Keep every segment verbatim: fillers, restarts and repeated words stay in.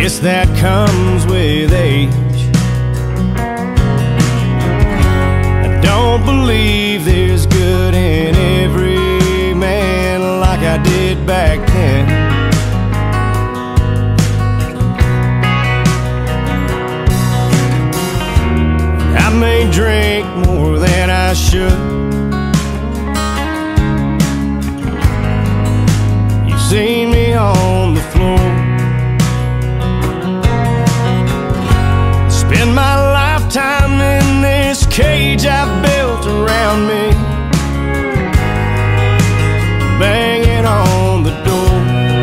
guess that comes with age. I don't believe there's good in every man like I did back then. I may drink more than I should. You've seen me on the floor. Spend my lifetime in this cage I've built around me, banging on the door.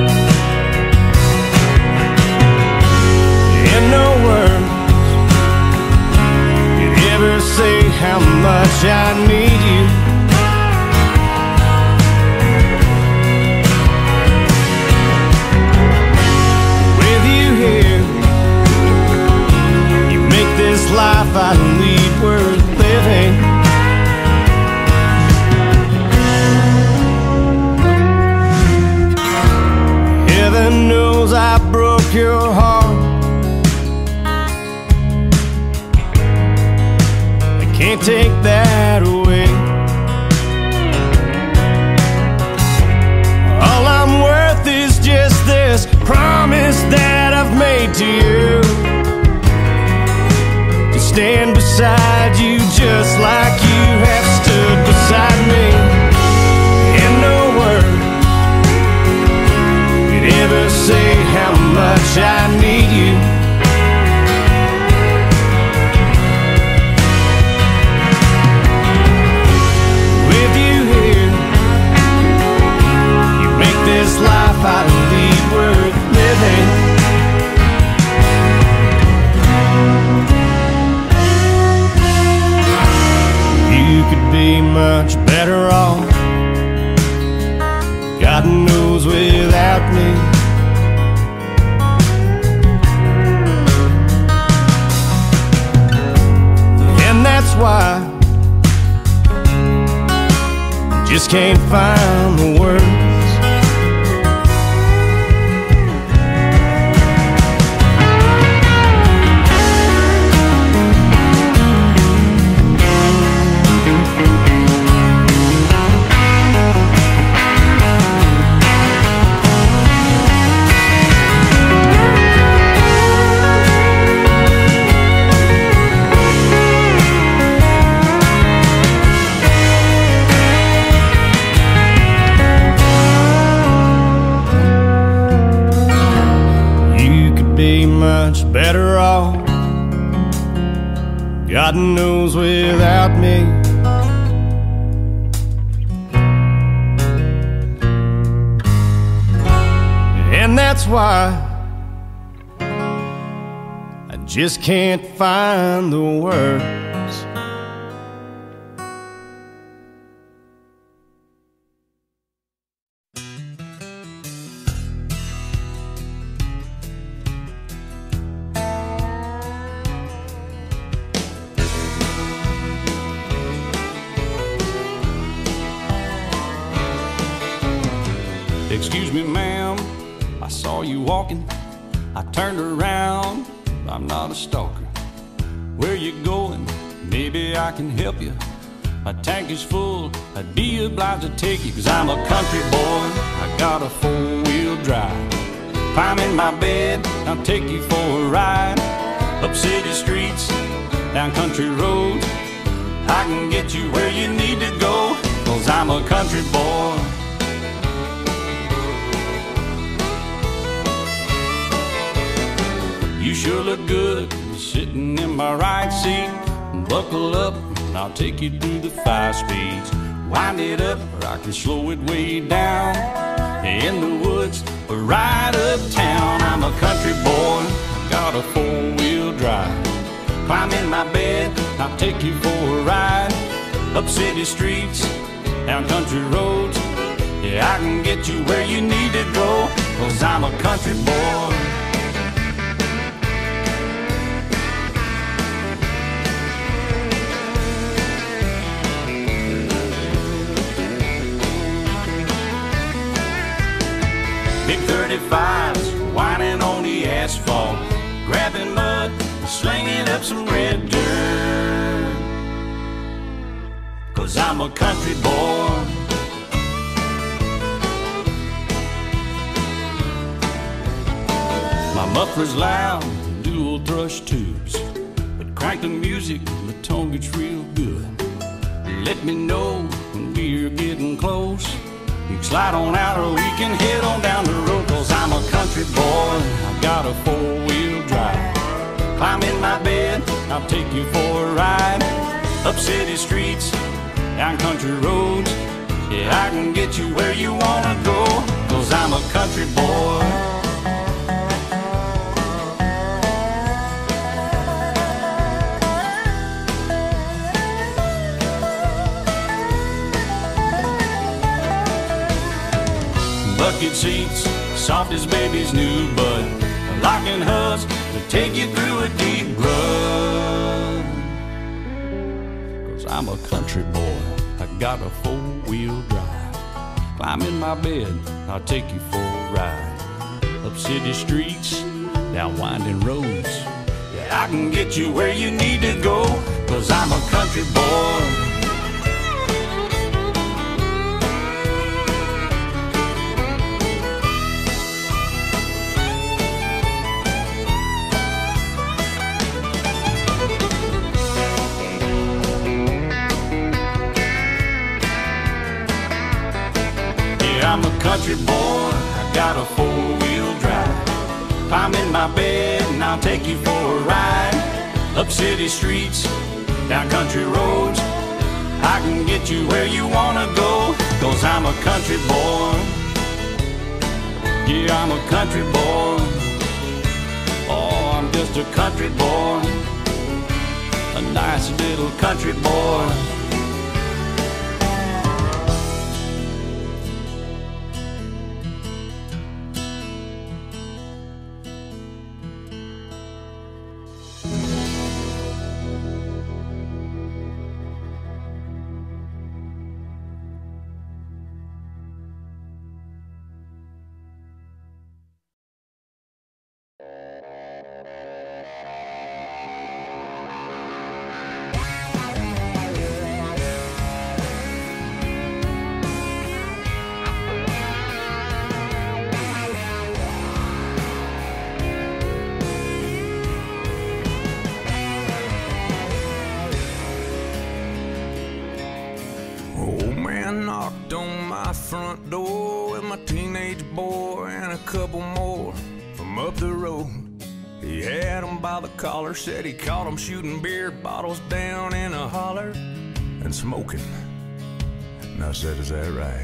In no words could ever say how much I need you. With you here, you make this life I lead worth living. Heaven knows I broke your heart. I can't take that away. All I'm worth is just this promise that I've made to you, to stand beside you just like you have stood beside me. And no word could ever say how much I need you. With you here, you make this life I lead worth living. You could be much better off, God knows, without me. And that's why I just can't find the words. Be much better off, God knows, without me. And that's why I just can't find the words. Excuse me, ma'am, I saw you walking. I turned around, I'm not a stalker. Where you going? Maybe I can help you. My tank is full, I'd be obliged to take you, 'cause I'm a country boy, I got a four-wheel drive. Climb in my bed, I'll take you for a ride. Up city streets, down country roads, I can get you where you need to go, 'cause I'm a country boy. You sure look good sitting in my right seat. Buckle up, and I'll take you through the five speeds. Wind it up, or I can slow it way down. In the woods, or right uptown. I'm a country boy, got a four-wheel drive. Climb in my bed, I'll take you for a ride. Up city streets, down country roads, yeah, I can get you where you need to go, 'cause I'm a country boy. Big thirty-fives whining on the asphalt. digging up some red dirt. 'Cause I'm a country boy. My muffler's loud, dual thrush tubes, but crank the music, the tone gets real good. Let me know when we're getting close. You can slide on out or we can head on down the road. 'Cause I'm a country boy, I got a four-wheel drive. Climb in my bed, I'll take you for a ride. Up city streets, down country roads. Yeah, I can get you where you wanna go. 'Cause I'm a country boy. Bucket seats, soft as baby's new bud. Locking hubs to take you through a deep rut. 'Cause I'm a country boy, I got a four-wheel drive. Climb in my bed, I'll take you for a ride. Up city streets, down winding roads. Yeah, I can get you where you need to go. 'Cause I'm a country boy. I'm a country boy, I got a four-wheel drive. Climb in my bed and I'll take you for a ride. Up city streets, down country roads. I can get you where you wanna go. 'Cause I'm a country boy. Yeah, I'm a country boy. Oh, I'm just a country boy. A nice little country boy. Knocked on my front door with my teenage boy and a couple more from up the road. He had them by the collar, said he caught them shooting beer bottles down in a holler and smoking. And I said, is that right?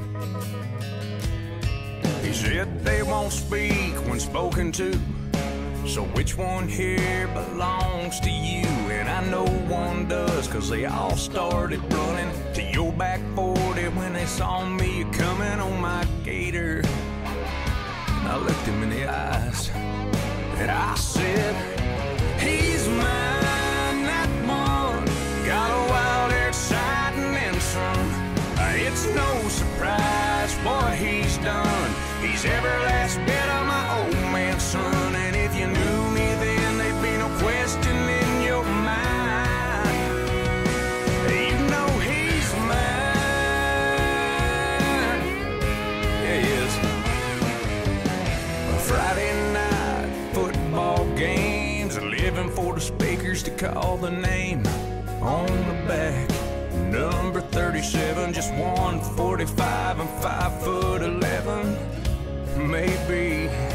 He said they won't speak when spoken to, so which one here belongs to you? And I know one does, 'cause they all started running to your back forty when they saw me coming on my gator. And I looked him in the eyes and I said, he's mine, that one. Got a wild-haired sighting and some. It's no surprise what he's done. He's every last bit of my old man's son. And if you knew me then, there'd be no question in your mind. You know he's mine. Yeah, he is. A Friday night football games, living for the speakers to call the name on the back. Number thirty-seven, just one forty-five and five foot eleven, maybe.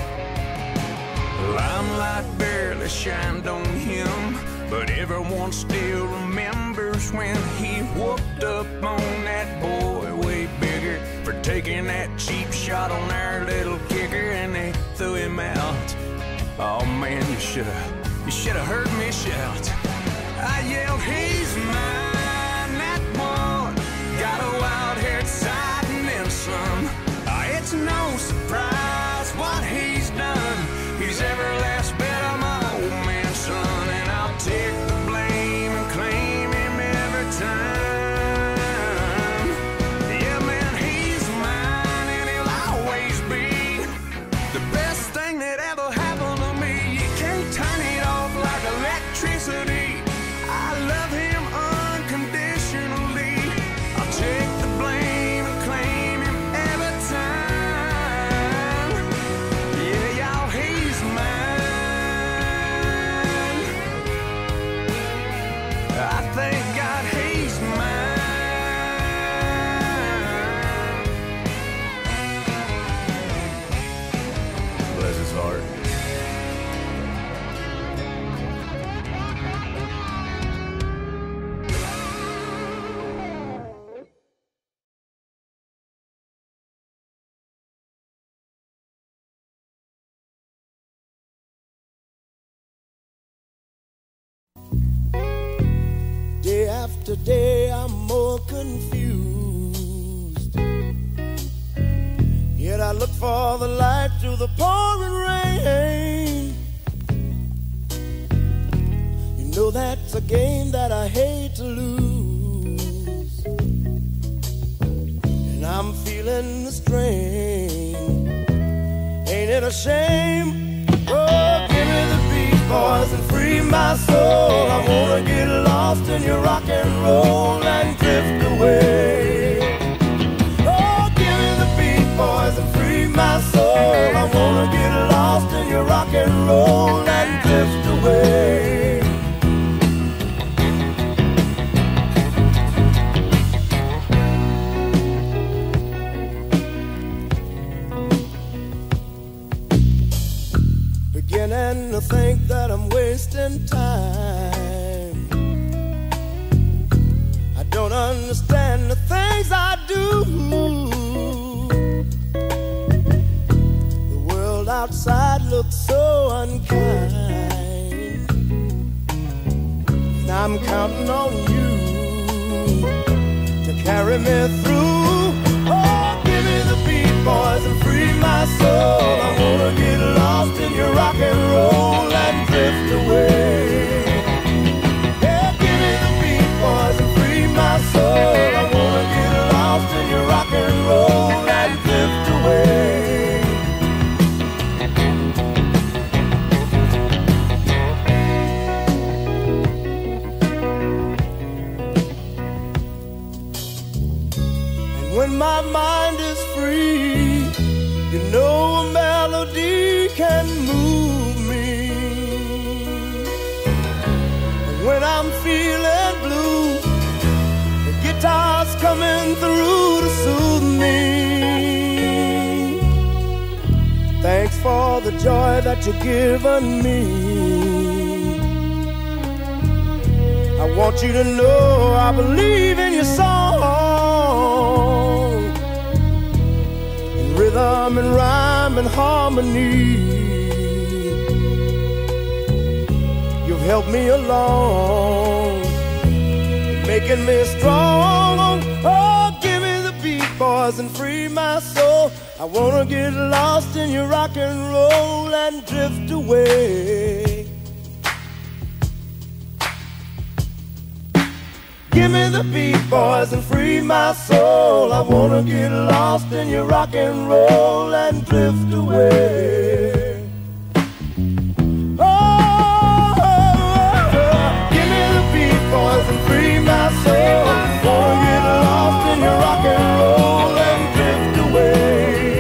Limelight barely shined on him, but everyone still remembers when he whooped up on that boy way bigger for taking that cheap shot on our little kicker, and they threw him out. Oh man, you should've, you should've heard me shout. I yelled, he's mine, that one. Got a wild-haired sighting and some. Oh, it's no surprise what he's done. He's every last bit of my old man's son, and I'll take the blame and claim him every time. Yeah, man, he's mine, and he'll always be the best thing that ever happened to me. You can't turn it off like electricity. after day I'm more confused. Yet I look for the light through the pouring rain. You know that's a game that I hate to lose, and I'm feeling the strain. Ain't it a shame? Oh, give me the beat, boys, and free my soul. I wanna get lost in your rock and roll and drift away. Oh, give me the beat, boys, and free my soul. I wanna get lost in your rock and roll and drift away. Beginning to think that I'm wasting time. I don't understand the things I do. The world outside looks so unkind, and I'm counting on you to carry me through. Oh, give me the beat, boys, and free my soul. I wanna get lost in your rock and roll and drift away. Yeah, give me the beat, boys, and free my soul. I wanna get lost in your rock and roll and drift away. And when my mind is free, you know a melody can move me. And when I'm feeling blue, the guitar's coming through to soothe me. Thanks for the joy that you've given me. I want you to know I believe in your song, rhythm and rhyme and harmony. You've helped me along, making me strong. Oh, give me the beat, boys, and free my soul. I wanna get lost in your rock and roll and drift away. Give me the beat, boys, and free my soul. I wanna get lost in your rock and roll and drift away. Oh, oh, oh, oh. Give me the beat, boys, and free my soul. I wanna get lost in your rock and roll and drift away.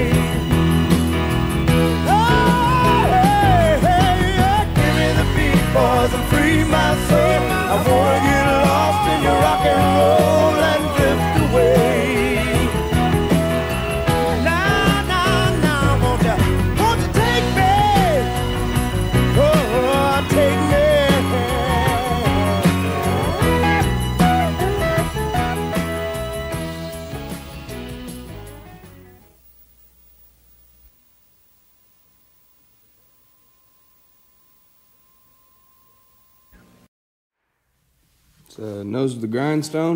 Oh, hey, hey, yeah. Give me the beat, boys, and free my soul. I wanna get lost in your rock and roll and drift away. Now, now, now, won't you, won't you take me? Oh, take me. It's uh, Nose of the Grindstone.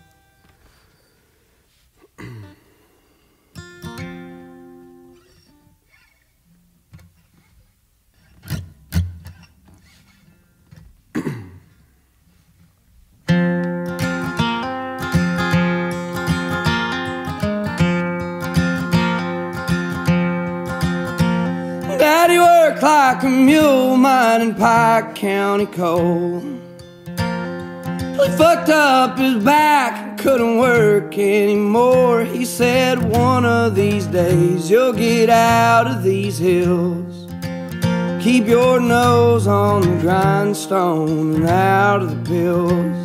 Daddy worked like a mule mining Pike County coal. He fucked up his back and couldn't work anymore. He said, one of these days you'll get out of these hills. Keep your nose on the grindstone and out of the pills.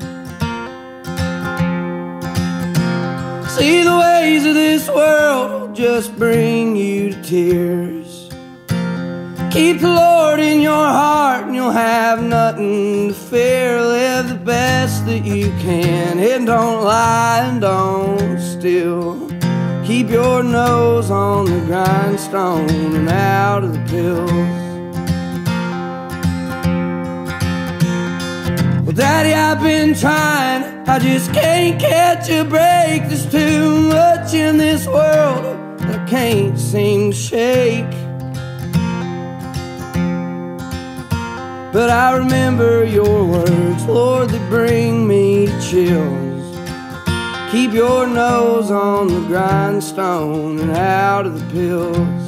See, the ways of this world will just bring you to tears. Keep the Lord in your heart and you'll have nothing to fear. Live the best that you can and don't lie and don't steal. Keep your nose on the grindstone and out of the pills. Well, Daddy, I've been trying, I just can't catch a break. There's too much in this world that I can't seem to shake. But I remember your words, Lord, they bring me to chills. Keep your nose on the grindstone and out of the pills.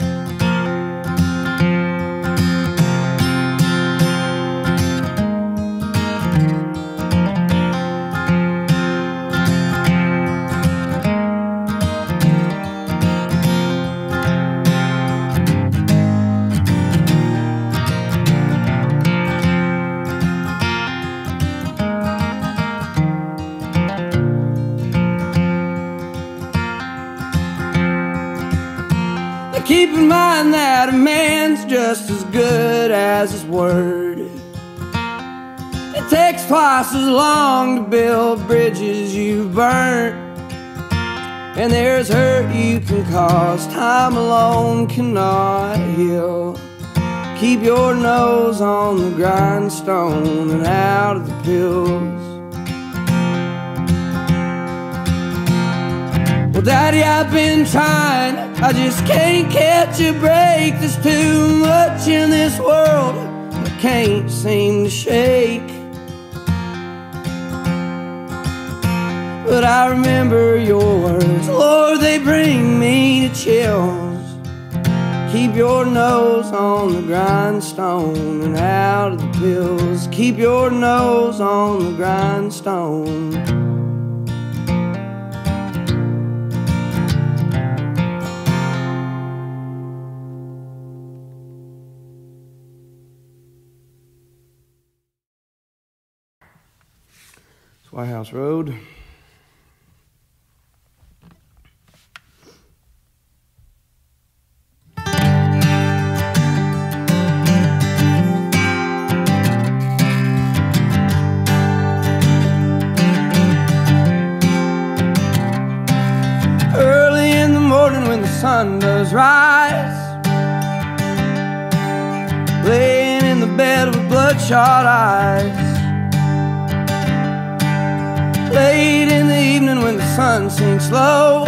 Keep in mind that a man's just as good as his word. It takes twice as long to build bridges you've burnt. And there's hurt you can cause, time alone cannot heal. Keep your nose on the grindstone and out of the pills. Well, Daddy, I've been trying, I just can't catch a break. There's too much in this world I can't seem to shake. But I remember your words, Lord, they bring me to chills. Keep your nose on the grindstone and out of the pills. Keep your nose on the grindstone. White House Road. Early in the morning when the sun does rise, laying in the bed with bloodshot eyes. Late in the evening when the sun sinks low,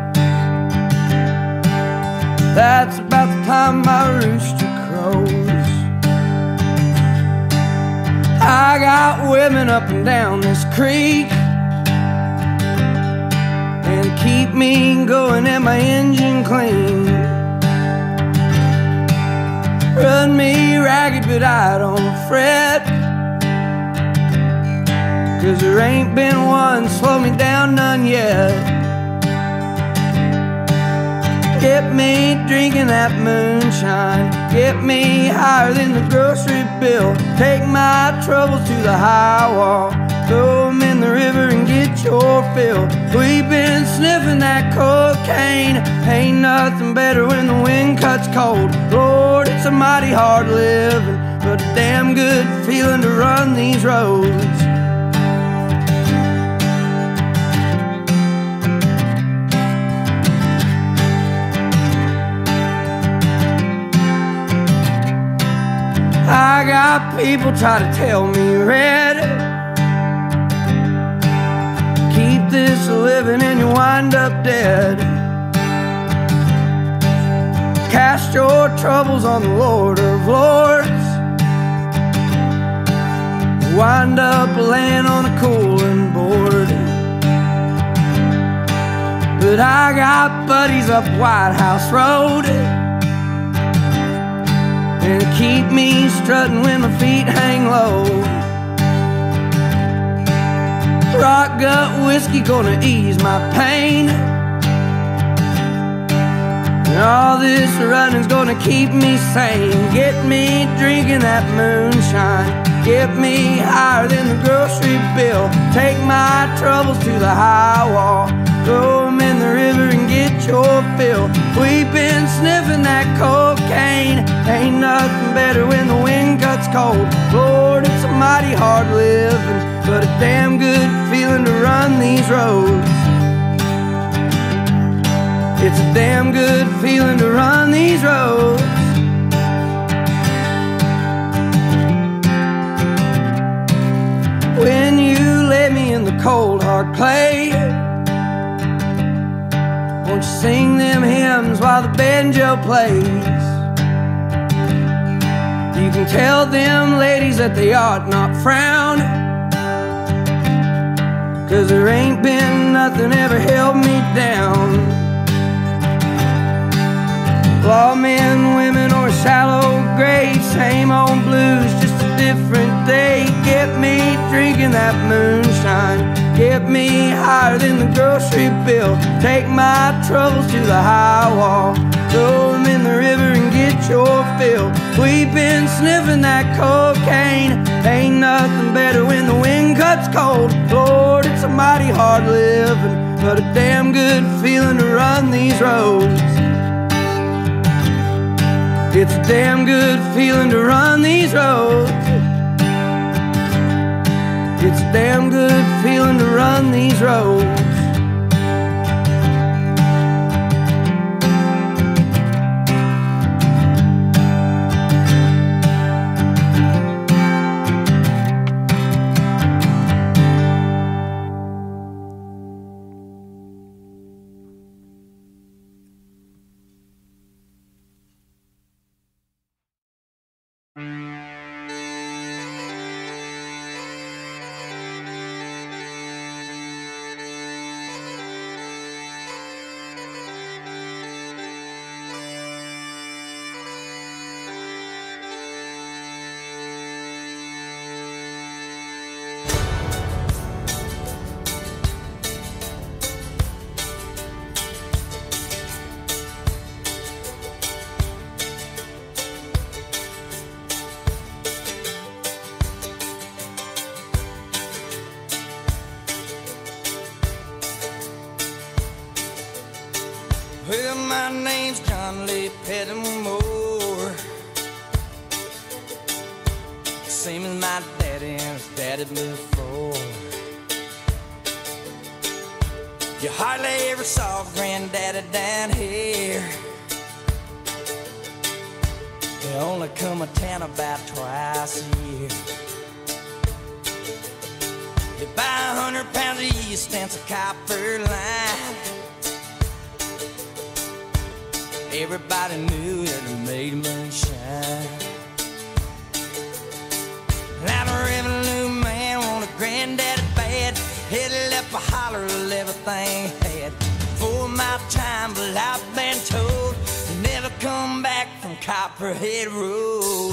that's about the time my rooster crows. I got women up and down this creek, and keep me going and my engine clean. Run me ragged but I don't fret, 'cause there ain't been one slow me down, none yet. Get me drinking that moonshine, get me higher than the grocery bill. Take my troubles to the high wall, throw them in the river and get your fill. We've been sniffing that cocaine, ain't nothing better when the wind cuts cold. Lord, it's a mighty hard living, but a damn good feeling to run these roads. I got people try to tell me, Red, keep this living and you wind up dead. Cast your troubles on the Lord of Lords, wind up laying on a cooling board. But I got buddies up White House Road, and keep me strutting when my feet hang low. Rock gut whiskey gonna ease my pain, and all this running's gonna keep me sane. Get me drinking that moonshine, get me higher than the grocery bill. Take my troubles to the high wall, throw them in the river and get your fill. We've been sniffing that cocaine, ain't nothing better when the wind cuts cold. Lord, it's a mighty hard living, but a damn good feeling to run these roads. It's a damn good feeling to run these roads. that cold hard clay. Won't you sing them hymns while the banjo plays? You can tell them ladies that they ought not frown, 'cause there ain't been nothing ever held me down. Lawmen, women, or shallow grave, same old blues, just a different day. Get me drinking that moonshine, get me higher than the grocery bill. Take my troubles to the high wall, throw them in the river and get your fill. We've been sniffing that cocaine, ain't nothing better when the wind cuts cold. Lord, it's a mighty hard living, but a damn good feeling to run these roads. It's a damn good feeling to run these roads. It's a damn good feeling to run these roads. Well, my name's John Lee Pettimore, same as my daddy and his daddy before. You hardly ever saw Granddaddy down here. They only come to town about twice a year. They buy a hundred pounds of yeast and some copper line. Everybody knew that it made moonshine. Now the revenue man wanted Granddaddy bad, headed up a holler of everything he had. For my time, but I've been told you never come back from Copperhead Road.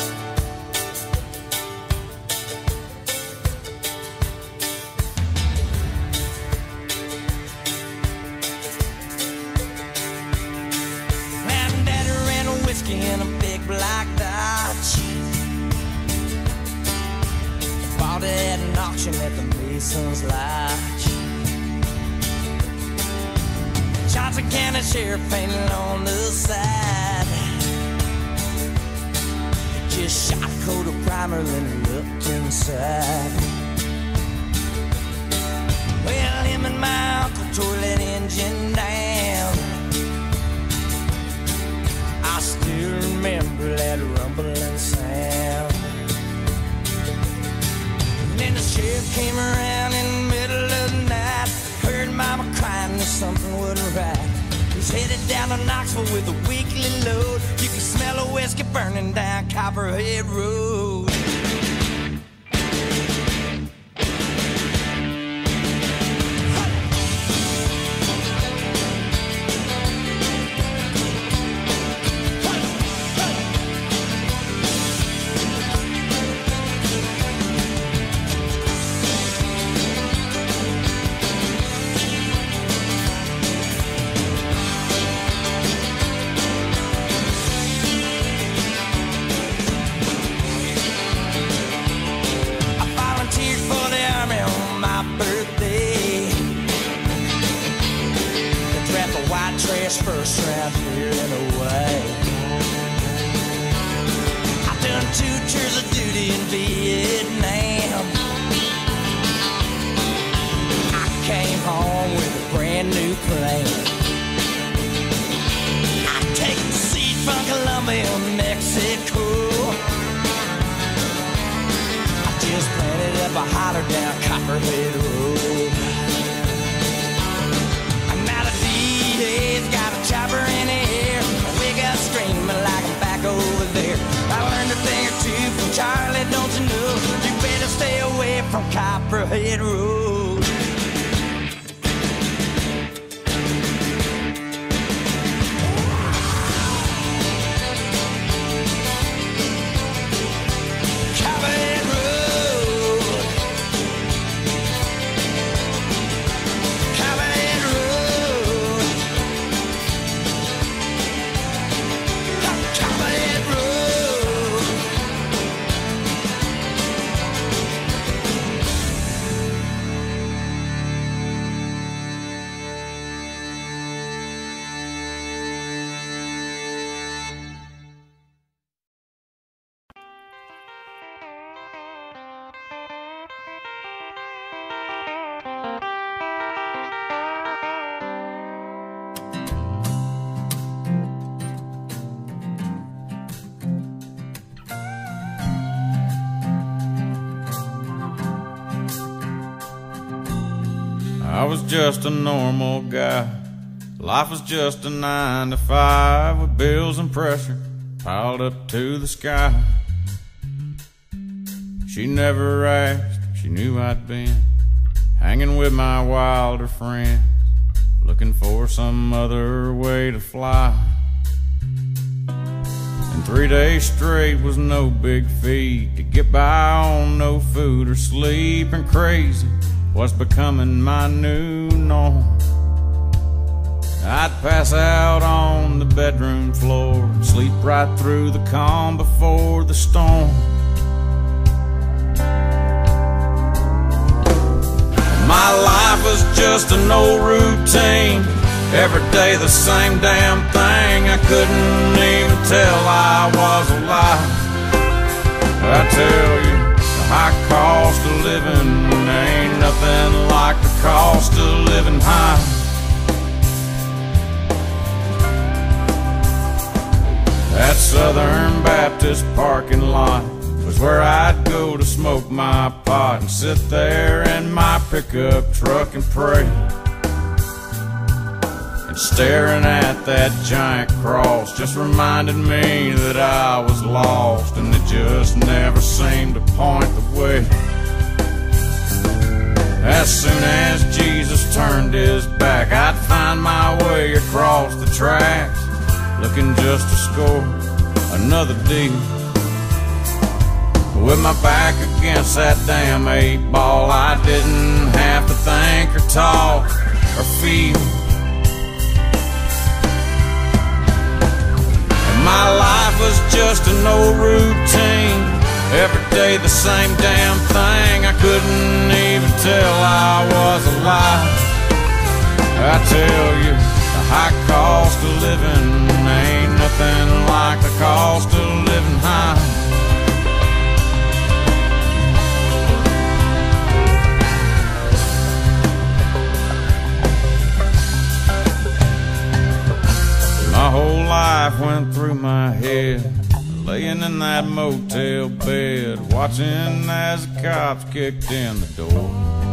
In a big black Dodge, bought it at an auction at the Mason's Lodge. Johnson County Sheriff painted on the side. He just shot a coat of primer, then looked inside. Well, him and my uncle tore that engine down. I still remember that rumbling sound. And then the sheriff came around in the middle of the night, heard Mama crying that something wasn't right. He's headed down to Knoxville with a weekly load. You can smell a whiskey burning down Copperhead Road. First round here and away. I've done two tours of duty in Vietnam. I came home with a brand new plane. I take the seed from Colombia, Mexico. I just planted up a holler down Copperhead Road. on Copperhead Road. Copperhead Road. Copperhead Road. Copperhead Road. I was just a normal guy. Life was just a nine to five with bills and pressure piled up to the sky. She never asked if she knew I'd been hanging with my wilder friends, looking for some other way to fly. And three days straight was no big feat to get by on no food or sleep, and crazy was becoming my new norm. I'd pass out on the bedroom floor, sleep right through the calm before the storm. My life was just an old routine, every day the same damn thing. I couldn't even tell I was alive. I tell you, the high cost of living ain't nothing like the cost of living high. That Southern Baptist parking lot was where I'd go to smoke my pot and sit there in my pickup truck and pray. And staring at that giant cross just reminded me that I was lost, and it just never seemed to point the way. As soon as Jesus turned his back, I'd find my way across the tracks, looking just to score another deal. With my back against that damn eight ball, I didn't have to think or talk or feel. And my life was just an old routine, every day the same damn thing. I couldn't even tell I was alive. I tell you, the high cost of living ain't nothing like the cost of living high. My whole life went through my head, laying in that motel bed, watching as the cops kicked in the door.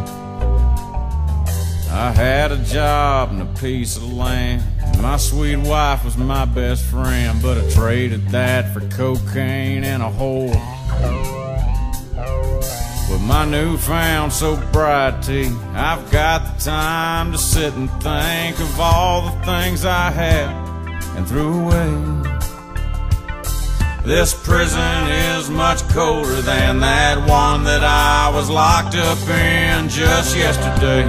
I had a job and a piece of land, and my sweet wife was my best friend, but I traded that for cocaine and a whore. With my newfound sobriety, I've got the time to sit and think of all the things I had and threw away. This prison is much colder than that one that I was locked up in just yesterday.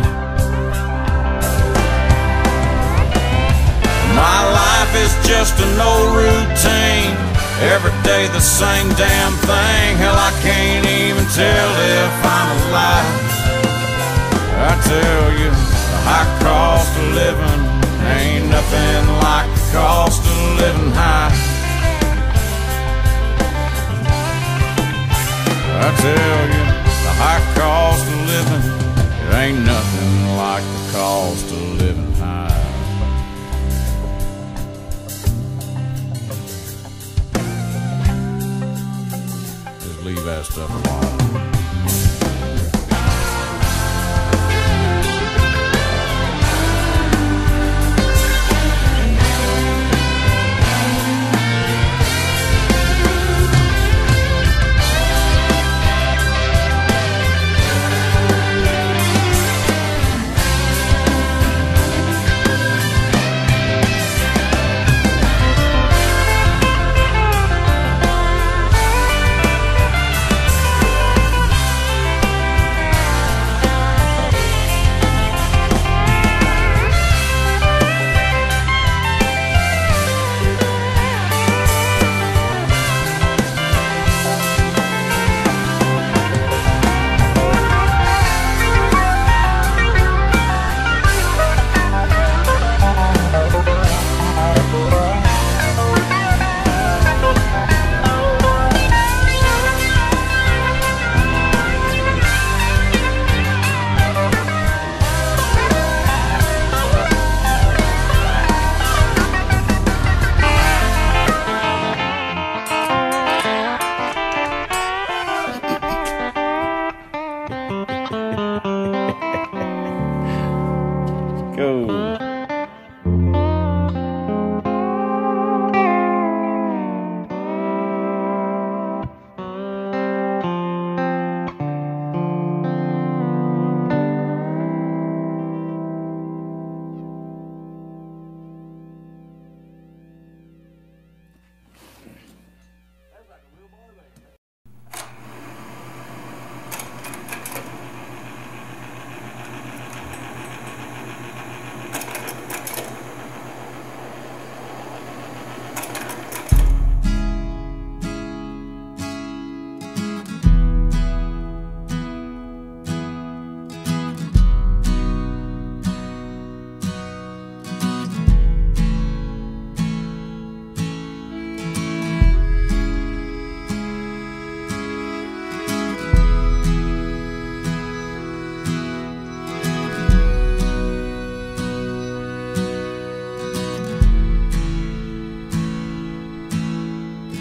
My life is just an old routine, every day the same damn thing. Hell, I can't even tell if I'm alive. I tell you, the high cost of living ain't nothing like the cost of living high. I tell you, the high cost of living, it ain't nothing like the cost of living high. Just leave that stuff alone.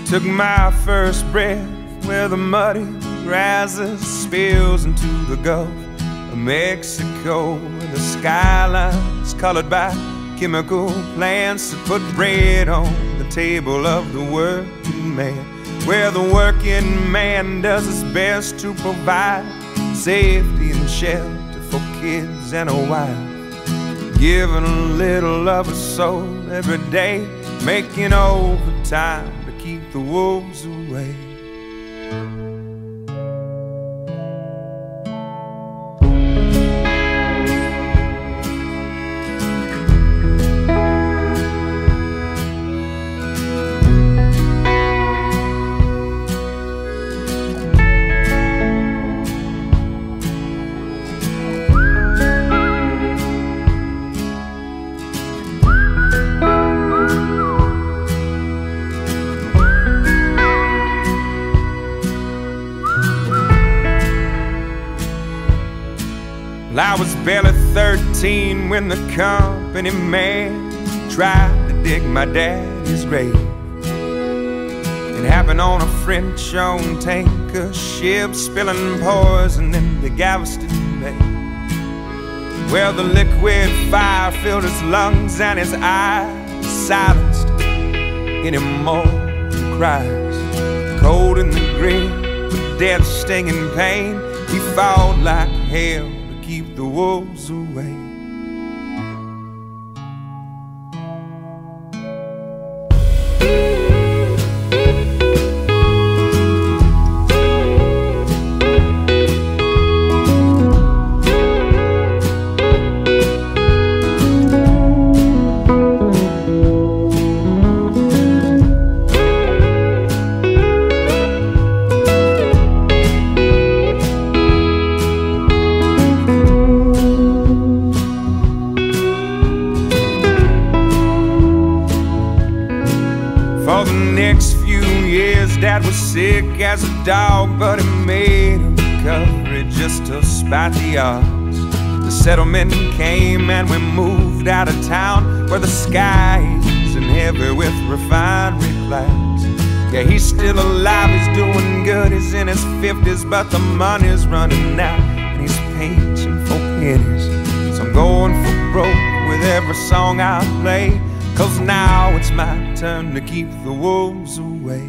Took my first breath where the muddy rises, spills into the Gulf of Mexico, where the skyline's colored by chemical plants that put bread on the table of the working man, where the working man does his best to provide safety and shelter for kids and a wife, giving a little of his soul every day, making overtime to keep the wolves away. I was barely thirteen when the company man tried to dig my daddy's grave. It happened on a French-owned tanker ship, spilling poison into Galveston Bay, where the liquid fire filled his lungs and his eyes silenced any more cries. Cold in the grip, with death stinging pain, he fought like hell to keep the wolves away. For the next few years, Dad was sick as a dog, but he made a recovery just to spite the odds. The settlement came and we moved out of town, where the sky isn't heavy with refinery clouds. Yeah, he's still alive, he's doing good, he's in his fifties, but the money's running out and he's pinching for pennies. So I'm going for broke with every song I play, 'cause now it's my turn to keep the wolves away.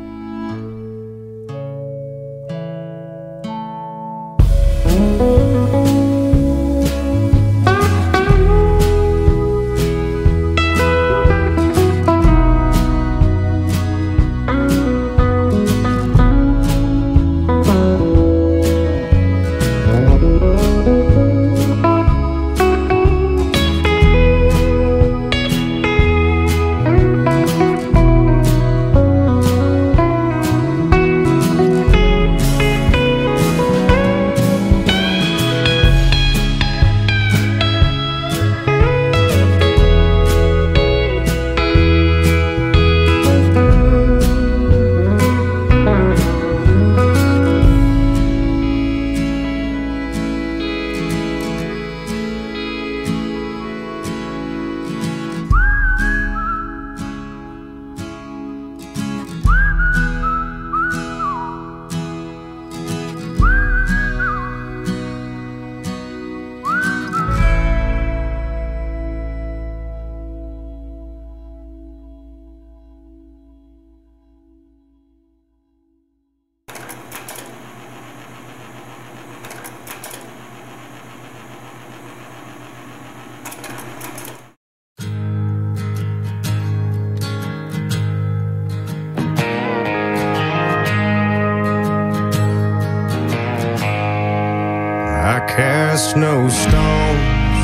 I cast no stones,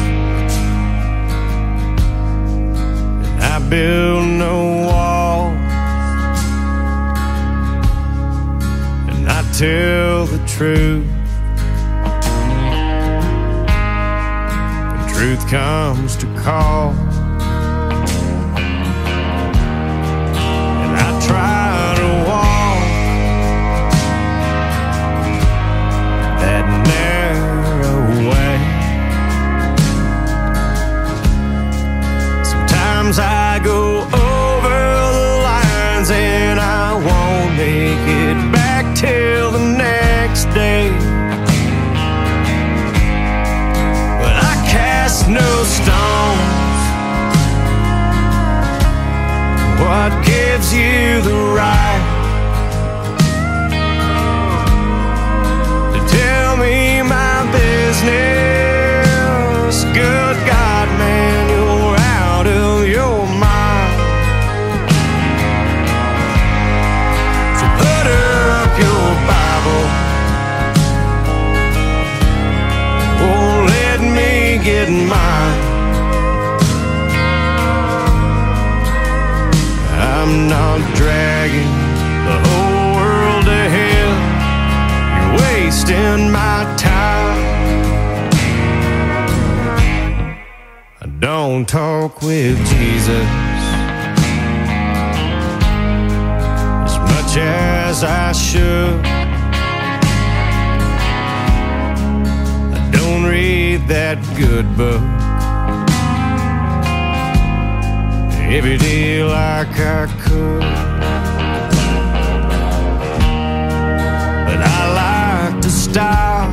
and I build no walls, and I tell the truth. When truth comes to call, and I try to walk that narrow way. Sometimes I go over the lines and I getting mine. I'm not dragging the whole world to hell. You're wasting my time. I don't talk with Jesus as much as I should. I don't read that good book every day like I could. But I like to stop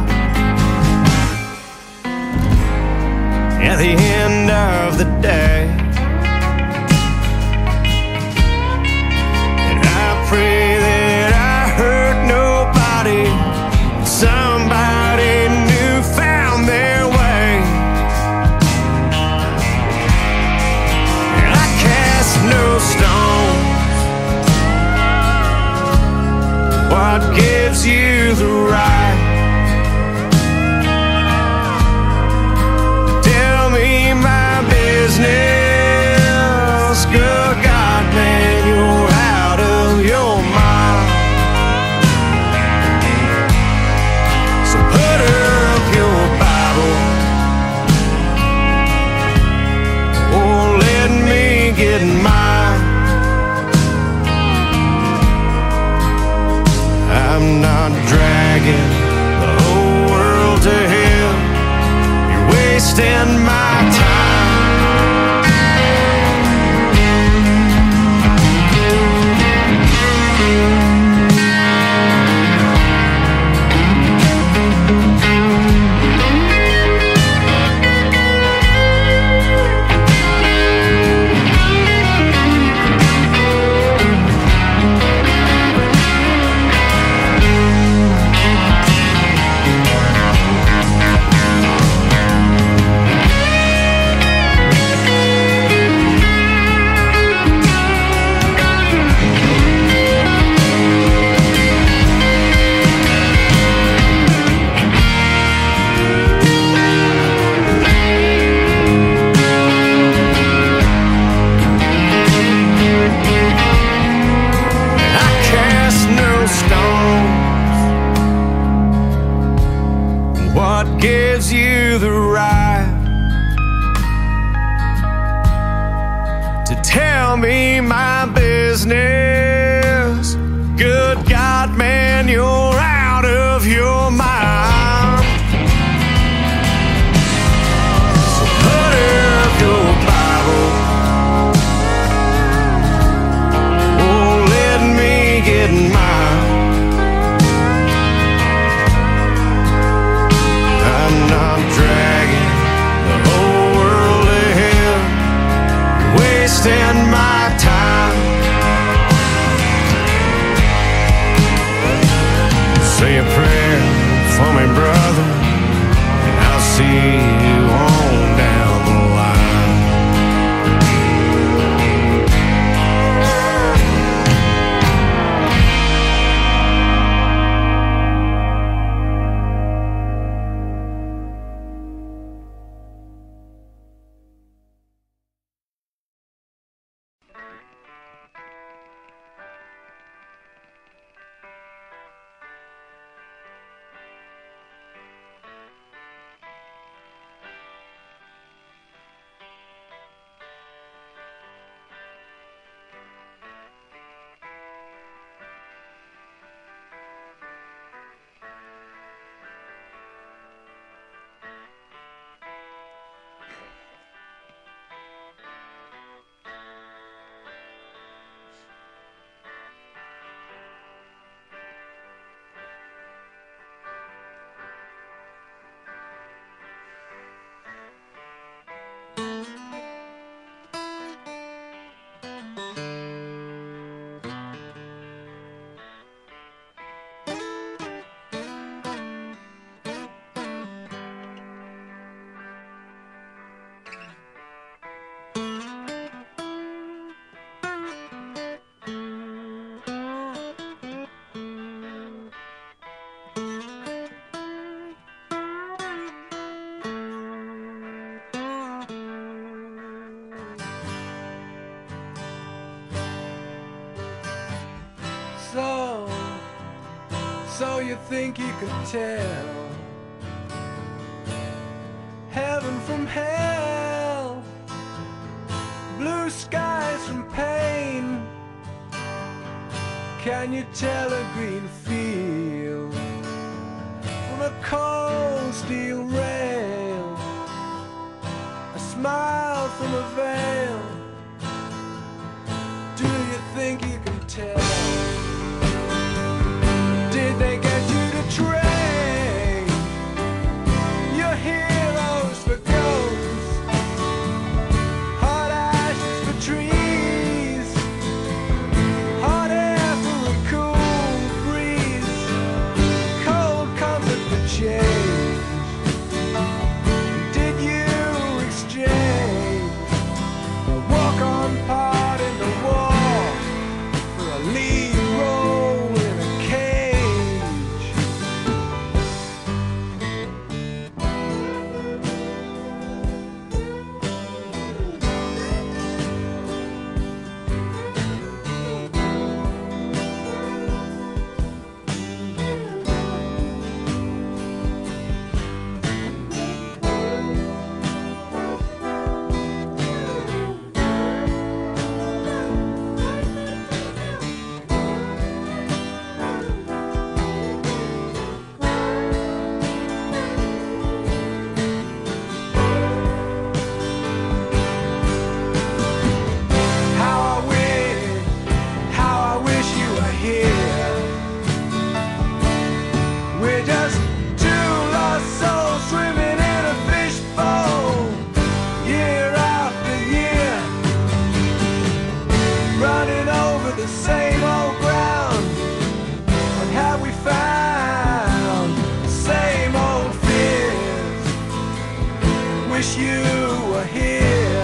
at the end of the day, and I pray that I hurt nobody. Somebody new found their way, and I cast no stones. What gives you the right to tell me my business? Good God, man, you're out of your mind. So put up your Bible, or let me get mine. I'm not dragging the whole world to hell. You're wasting my time. What gives you the right to tell me my business? Good God, man, you're out of your mind. So put up your Bible, oh, let me get mine. I'm not dragging the whole world to hell. You're wasting my time. you think you can tell heaven from hell, blue skies from pain? Can you tell a green field from a cold steel rail, a smile from a veil? Do you think you can tell? Did they get you to train your heroes for ghosts, hot ashes for trees, hot air for a cool breeze, cold comfort for change? Did you exchange a walk-on part in the war for a lead role in a cage? How I wish, how I wish you were here. We're just two lost souls swimming in a fishbowl, year after year, running over the same old ground. What have we found? The same old fears. Wish you were here.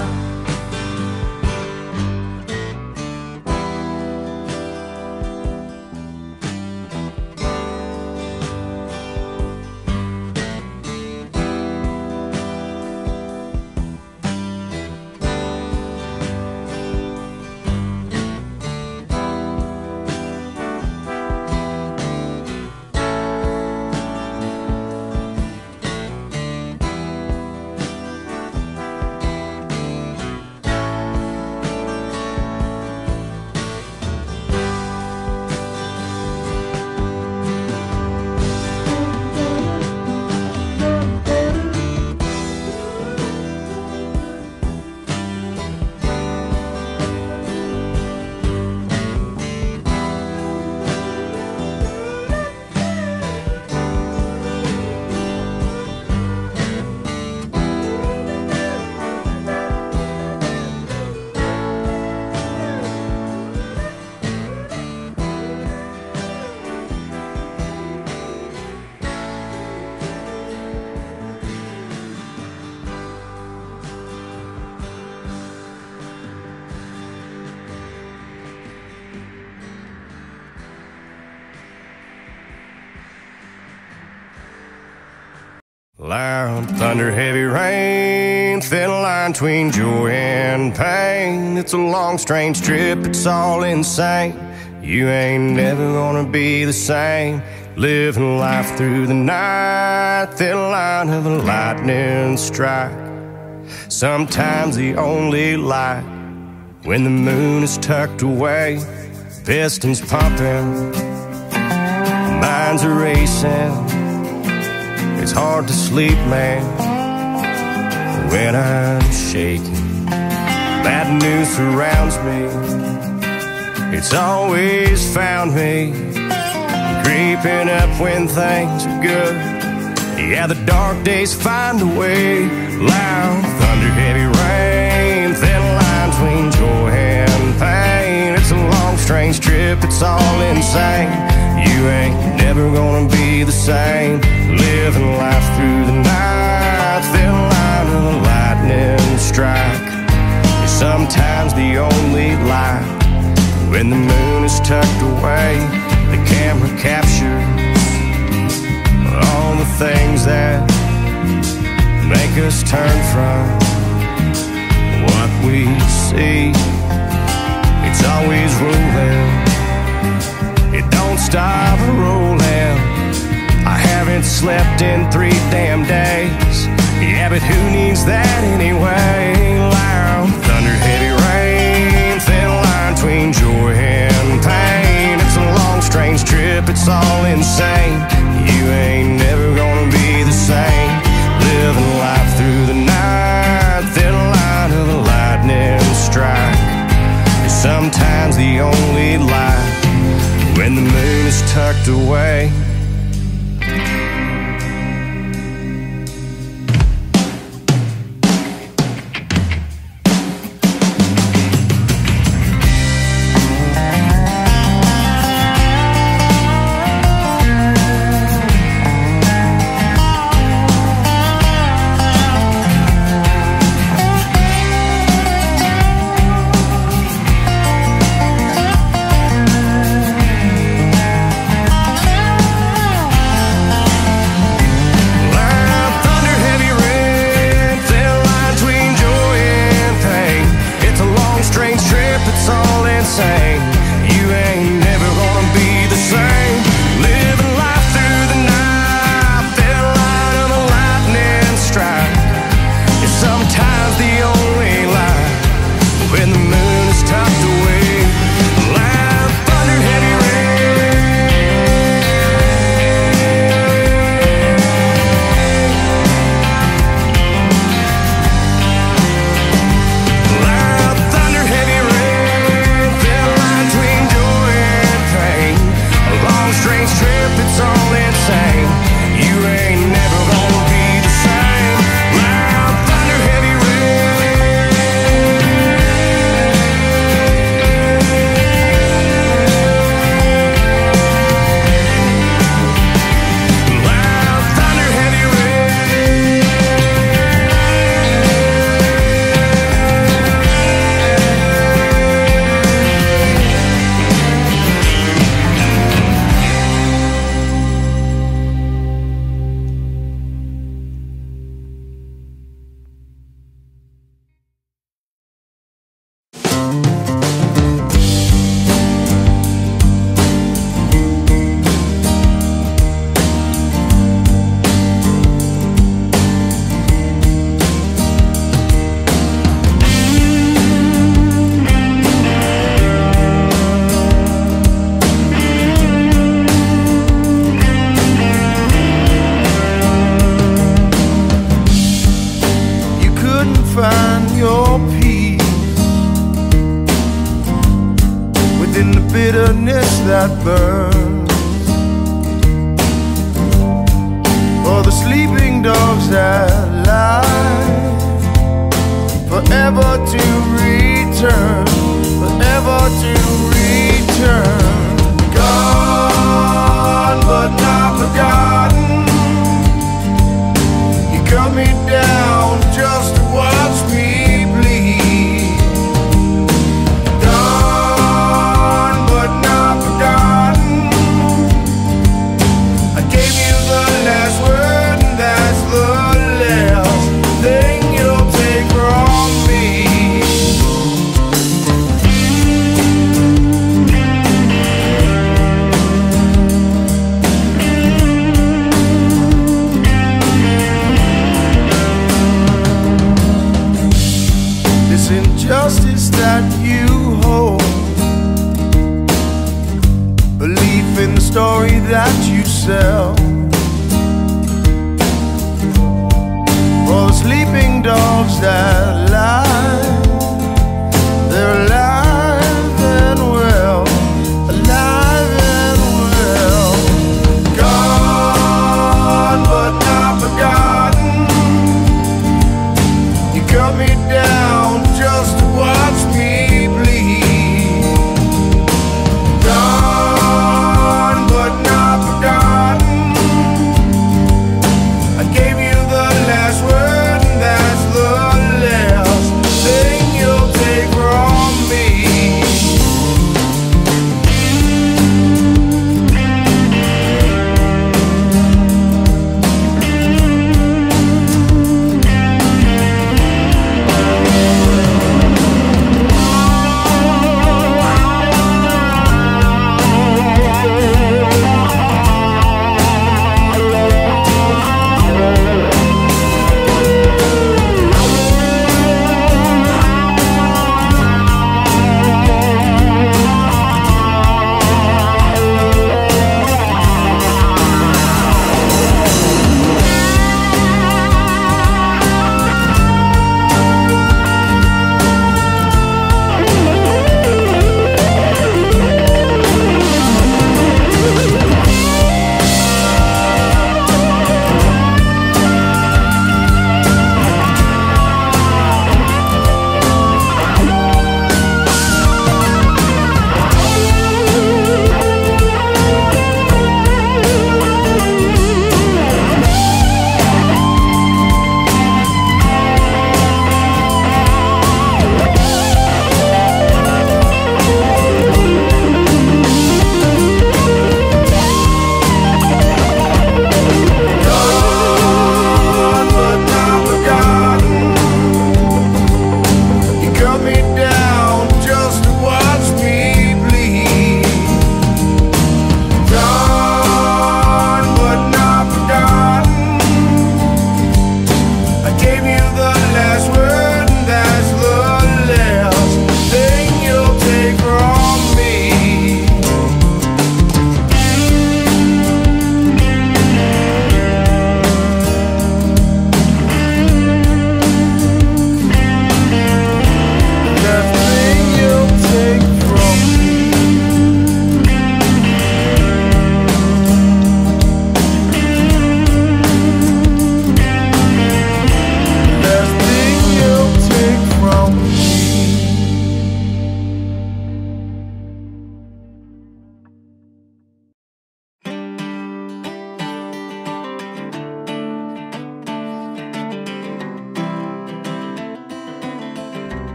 Loud thunder, heavy rain, thin line between joy and pain. It's a long, strange trip, it's all insane. You ain't never gonna be the same. Living life through the night, thin line of a lightning strike. Sometimes the only light when the moon is tucked away. Pistons pumping, minds are racing. It's hard to sleep, man, when I'm shaking. Bad news surrounds me, it's always found me creeping up when things are good. Yeah, the dark days find a way. Loud thunder, heavy rain, thin line between joy and pain. It's a long, strange trip, it's all insane. You ain't never gonna be the same. Living life through the night, thin line of a lightning strike. Sometimes the only light when the moon is tucked away. The camera captures all the things that make us turn from what we see. always rolling, it don't stop rolling. I haven't slept in three damn days. Yeah, but who needs that anyway? Loud thunder, heavy rain, thin line between joy and pain. It's a long, strange trip, it's all insane. You ain't never gonna be the same. Living life through the night, thin line of a lightning strike is sometimes the only light when the moon is tucked away. That burns for the sleeping dogs that lie, forever to return, forever to return. Gone but not forgotten. You cut me down just to watch me bleed. Injustice that you hold, belief in the story that you sell, for the sleeping dogs that lie, they're alive and well, alive and well. Gone but not forgotten. You cut me down just to watch me bleed. Gone but not forgotten. I gave you the last word, and that's the last.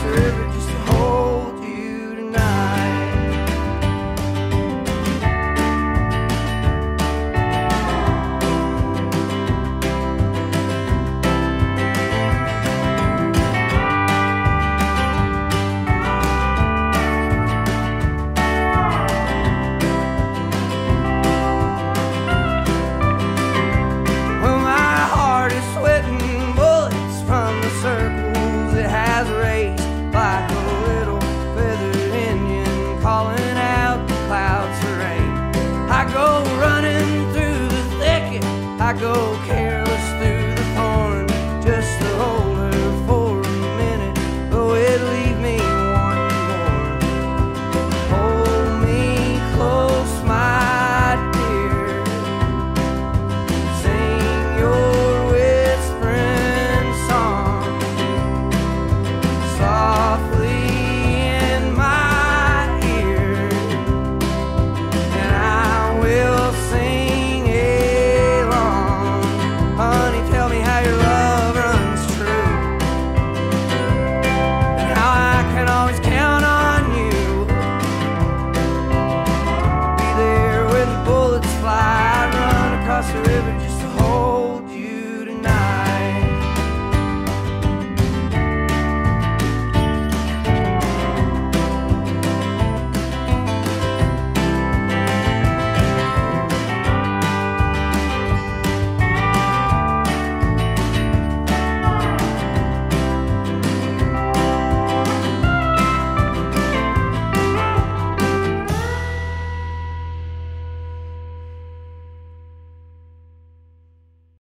every